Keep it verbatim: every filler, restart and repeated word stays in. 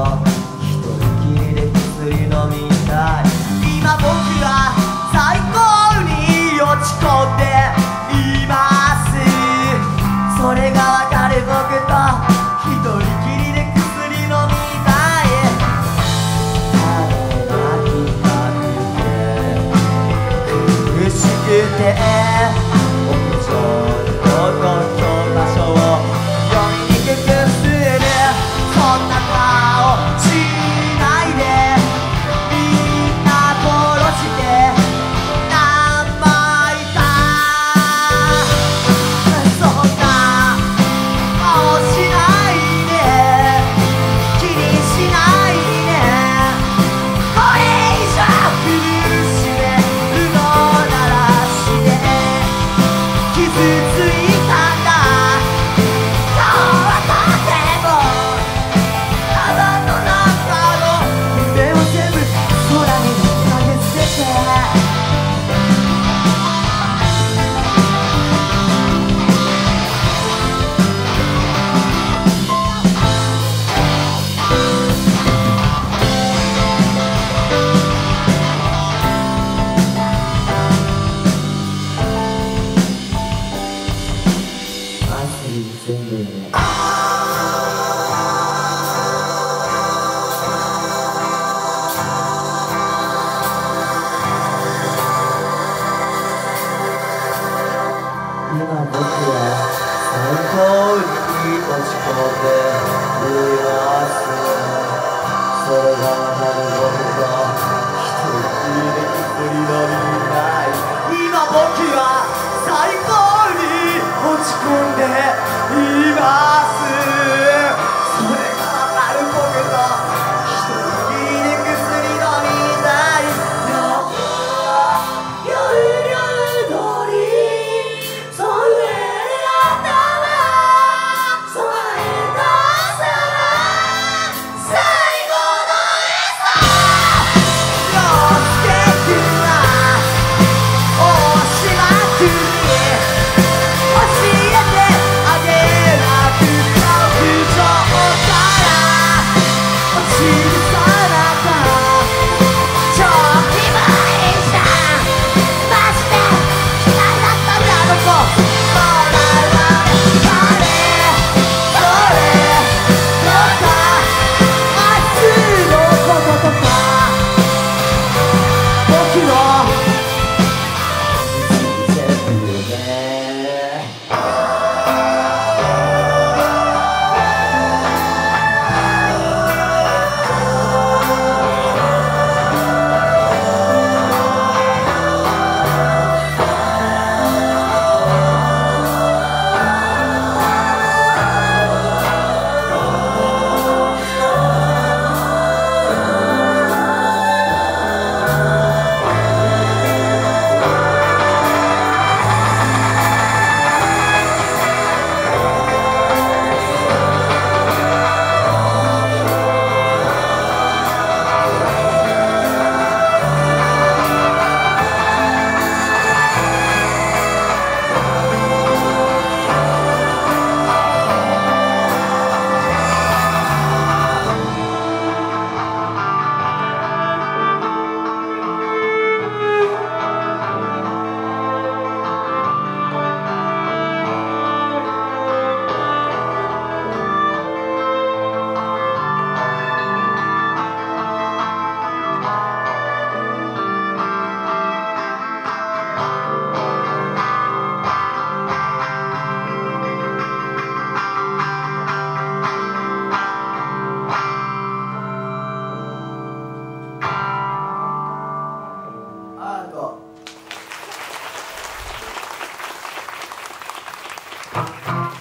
一人きりで薬飲みたい。今僕は最高に落ち込んでいます。それがわかる僕と一人きりで薬飲みたい。彼が来たくて苦しくて屋上でどこの場所を読みにくくする。そんな顔しないでみんな殺して何枚か。そんな顔しないで気にしないで。これ以上苦しめるのならして傷ついたんだ。顔はとても頭の中の夢を全部空に投げ捨てて。汗に全部今僕は最高に落ち込んでいます。それがわかる僕と一人きりで薬飲みたい。今僕は最高に落ち込んでいます。それがわかる僕と一人きりで薬飲みたい。夜夜通りそれ頭それがさ最後の餌。陽介君は大島君に教えてあげなくて屋上から落ちるさなか長期前じゃマジで嫌いだったんだあの子。もらわれたねそれとか明日のこととか僕の全部ね。あと